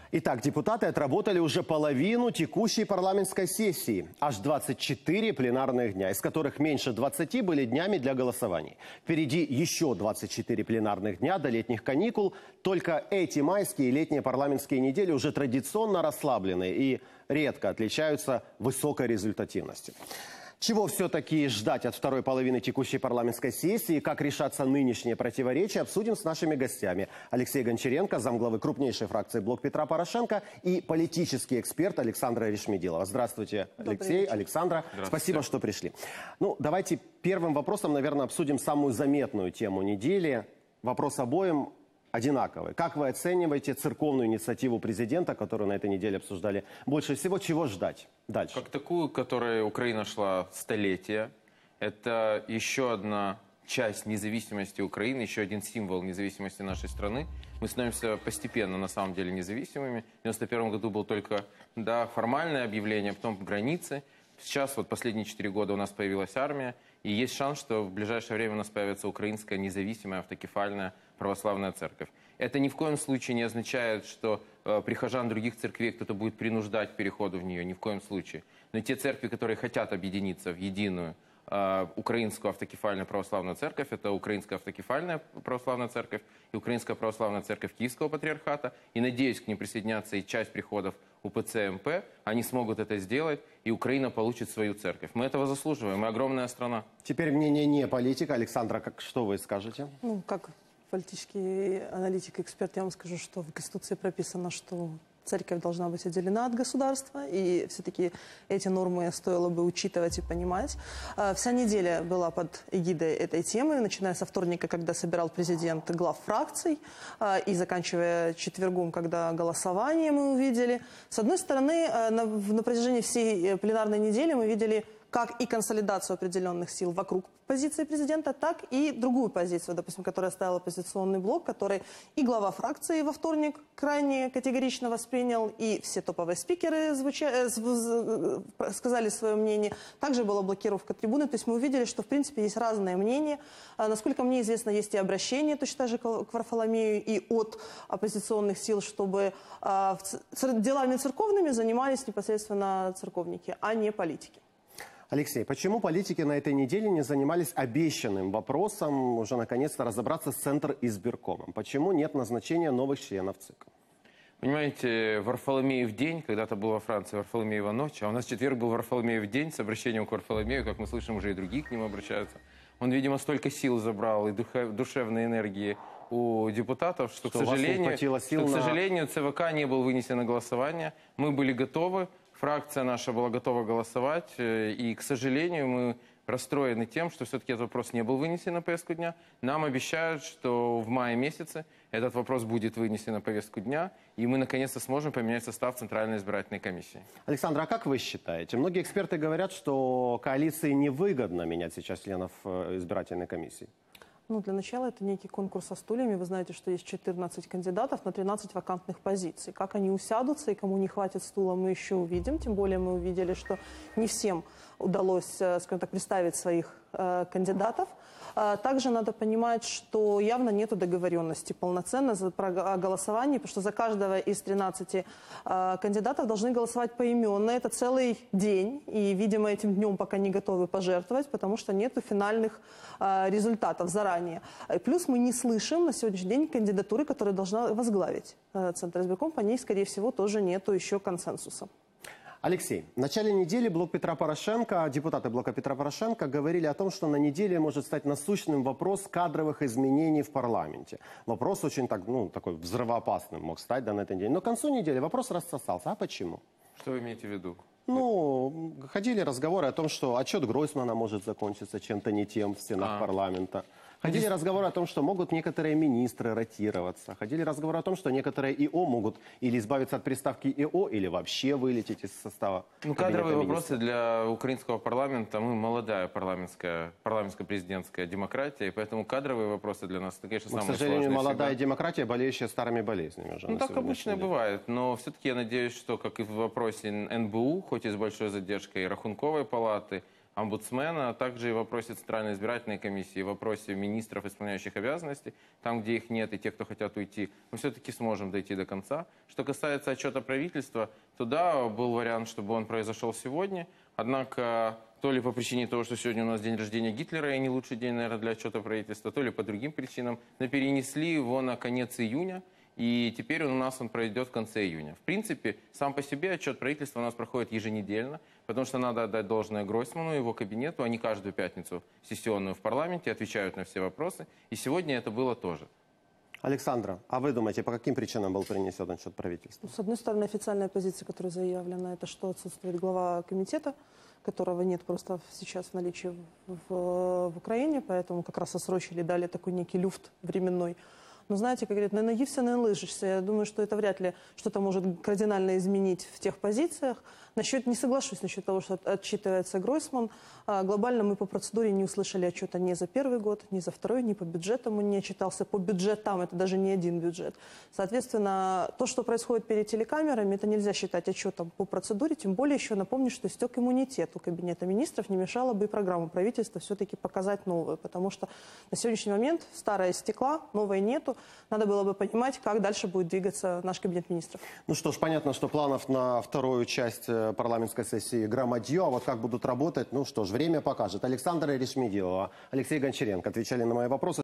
Итак, депутаты отработали уже половину текущей парламентской сессии. Аж 24 пленарных дня, из которых меньше 20 были днями для голосований. Впереди еще 24 пленарных дня до летних каникул. Только эти майские и летние парламентские недели уже традиционно расслаблены и редко отличаются высокой результативностью. Чего все-таки ждать от второй половины текущей парламентской сессии, как решаться нынешние противоречия, обсудим с нашими гостями. Алексей Гончаренко, замглавы крупнейшей фракции «Блок Петра Порошенко», и политический эксперт Александра Решмедилова. Здравствуйте, Алексей, Александра. Спасибо, что пришли. Ну, давайте первым вопросом, наверное, обсудим самую заметную тему недели. Вопрос обоим одинаковый. Как вы оцениваете церковную инициативу президента, которую на этой неделе обсуждали больше всего? Чего ждать дальше? Как такую, которой Украина шла столетия. Это еще одна часть независимости Украины, еще один символ независимости нашей страны. Мы становимся постепенно, на самом деле, независимыми. В 1991 году было только формальное объявление, потом границы. Сейчас, вот последние 4 года у нас появилась армия. И есть шанс, что в ближайшее время у нас появится украинская независимая автокефальная православная церковь. Это ни в коем случае не означает, что прихожан других церквей кто-то будет принуждать к переходу в нее, ни в коем случае. Но те церкви, которые хотят объединиться в единую украинскую автокефальную православную церковь, это Украинская автокефальная православная церковь и Украинская православная церковь Киевского патриархата. И, надеюсь, к ним присоединятся и часть приходов УПЦ МП. Они смогут это сделать, и Украина получит свою церковь. Мы этого заслуживаем, мы огромная страна. Теперь мнение не политика. Александра, что вы скажете? Ну, как политический аналитик, эксперт, я вам скажу, что в Конституции прописано, что церковь должна быть отделена от государства, и все-таки эти нормы стоило бы учитывать и понимать. Вся неделя была под эгидой этой темы, начиная со вторника, когда собирал президент глав фракций, и заканчивая четвергом, когда голосование мы увидели. С одной стороны, на протяжении всей пленарной недели мы видели как и консолидацию определенных сил вокруг позиции президента, так и другую позицию, допустим, которая ставил оппозиционный блок, который и глава фракции во вторник крайне категорично воспринял, и все топовые спикеры сказали свое мнение. Также была блокировка трибуны, то есть мы увидели, что в принципе есть разные мнения. Насколько мне известно, есть и обращение точно так же к Варфоломею и от оппозиционных сил, чтобы делами церковными занимались непосредственно церковники, а не политики. Алексей, почему политики на этой неделе не занимались обещанным вопросом уже наконец-то разобраться с Центризбиркомом? Почему нет назначения новых членов ЦИК? Понимаете, Варфоломеев день, когда-то был во Франции Варфоломеева ночь, а у нас в четверг был Варфоломеев день с обращением к Варфоломею, как мы слышим, уже и другие к нему обращаются. Он, видимо, столько сил забрал и душевной энергии у депутатов, что, к сожалению, ЦВК не был вынесен на голосование. Мы были готовы. Фракция наша была готова голосовать, и, к сожалению, мы расстроены тем, что все-таки этот вопрос не был вынесен на повестку дня. Нам обещают, что в мае месяце этот вопрос будет вынесен на повестку дня, и мы наконец-то сможем поменять состав Центральной избирательной комиссии. Александр, а как вы считаете? Многие эксперты говорят, что коалиции невыгодно менять сейчас членов избирательной комиссии. Ну, для начала это некий конкурс со стульями. Вы знаете, что есть 14 кандидатов на 13 вакантных позиций. Как они усядутся и кому не хватит стула, мы еще увидим. Тем более мы увидели, что не всем удалось, скажем так, представить своих кандидатов. Также надо понимать, что явно нет договоренности полноценно о голосовании, потому что за каждого из 13 кандидатов должны голосовать поименно. Это целый день, и, видимо, этим днем пока не готовы пожертвовать, потому что нет финальных результатов заранее. Плюс мы не слышим на сегодняшний день кандидатуры, которая должна возглавить Центризбирком. По ней, скорее всего, тоже нету еще консенсуса. Алексей, в начале недели Блок Петра Порошенко, депутаты Блока Петра Порошенко говорили о том, что на неделе может стать насущным вопрос кадровых изменений в парламенте. Вопрос очень такой взрывоопасным мог стать на этой неделе. Но к концу недели вопрос рассосался. А почему? Что вы имеете в виду? Ну, ходили разговоры о том, что отчет Гройсмана может закончиться чем-то не тем в стенах парламента. Ходили разговоры о том, что могут некоторые министры ротироваться. Ходили разговоры о том, что некоторые ИО могут или избавиться от приставки ИО, или вообще вылететь из состава. Ну, кадровые вопросы для украинского парламента. Мы молодая парламентско-президентская демократия, и поэтому кадровые вопросы для нас, это, конечно, самое сложное. К сожалению, молодая демократия, болеющая старыми болезнями уже. Ну, так обычно и бывает. Но все-таки я надеюсь, что, как и в вопросе НБУ, хоть и с большой задержкой Рахунковой палаты, омбудсмена, а также и в вопросе Центральной избирательной комиссии, в вопросе министров, исполняющих обязанности, там, где их нет, и те, кто хотят уйти, мы все-таки сможем дойти до конца. Что касается отчета правительства, то да, был вариант, чтобы он произошел сегодня, однако то ли по причине того, что сегодня у нас день рождения Гитлера, и не лучший день, наверное, для отчета правительства, то ли по другим причинам, но перенесли его на конец июня, и теперь он у нас пройдет в конце июня. В принципе, сам по себе отчет правительства у нас проходит еженедельно, потому что надо отдать должное Гройсману, его кабинету. Они каждую пятницу сессионную в парламенте отвечают на все вопросы. И сегодня это было тоже. Александра, а вы думаете, по каким причинам был принесен отчет правительства? Ну, с одной стороны, официальная позиция, которая заявлена, это что отсутствует глава комитета, которого нет просто сейчас в наличии в Украине, поэтому как раз отсрочили, дали такой некий люфт временной. Но знаете, как говорят, на ноги все налыжешься. Я думаю, что это вряд ли что-то может кардинально изменить в тех позициях. Не соглашусь насчет того, что отчитывается Гройсман. Глобально мы по процедуре не услышали отчета ни за первый год, ни за второй, ни по бюджетам он не отчитался. По бюджетам это даже не один бюджет. Соответственно, то, что происходит перед телекамерами, это нельзя считать отчетом по процедуре. Тем более еще напомню, что истек иммунитет у Кабинета министров. Не мешало бы и программу правительства все-таки показать новую. Потому что на сегодняшний момент старая истекла, новой нету. Надо было бы понимать, как дальше будет двигаться наш Кабинет министров. Ну что ж, понятно, что планов на вторую часть парламентской сессии громадье, а вот как будут работать, ну что ж, время покажет. Александра Решмедилова, Алексей Гончаренко отвечали на мои вопросы.